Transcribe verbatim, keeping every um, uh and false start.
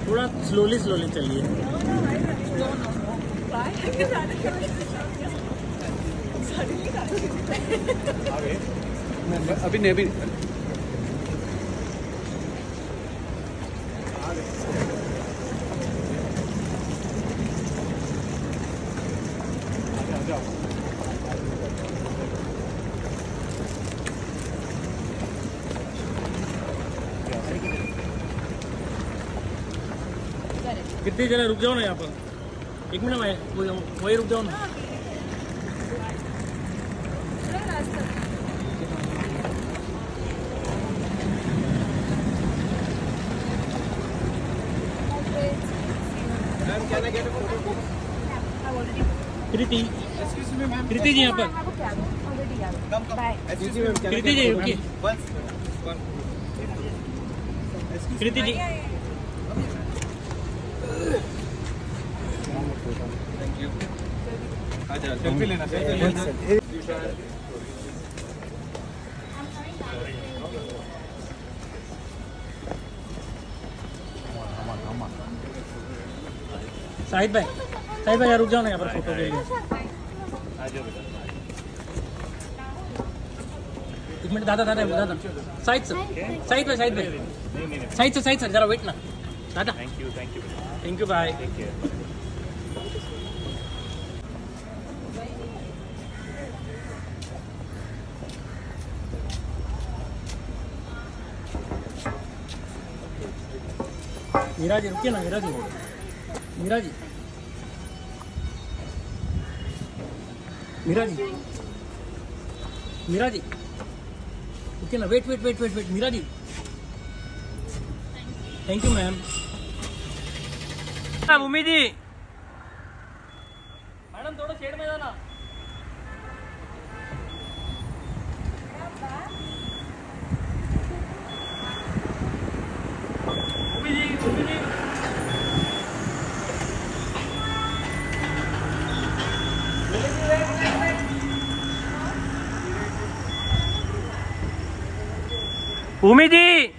थोड़ा slowly slowly चलिए। अभी नहीं, अभी कितनी जरा रुक जाओ ना यहाँ पर, एक मिनट में वही रुक जाओ ना। कृति, कृति जी यहाँ पर, कृति जी रुकिए, कृति जी सेल्फी लेना चाहिए। शाहिद भाई, शाहिद भाई यार रुक जाओ ना यहाँ पर फोटो के लिए। एक मिनट दादा दादा दादा शाहिद सर, शाहिद भाई शाहिद भाई शाहिद सर शाहिद सर जरा वेट ना दादा। Thank you thank you thank you भाई। मीरा जी रुकिए ना, मीरा जी मीरा जी मीरा जी मीरा जी रुकिए ना, wait wait wait wait wait Meera ji. Thank you ma'am. Bhoomi ji madam थोड़ा शेड में जाना। भूमि जी भूमि जी भूमि जी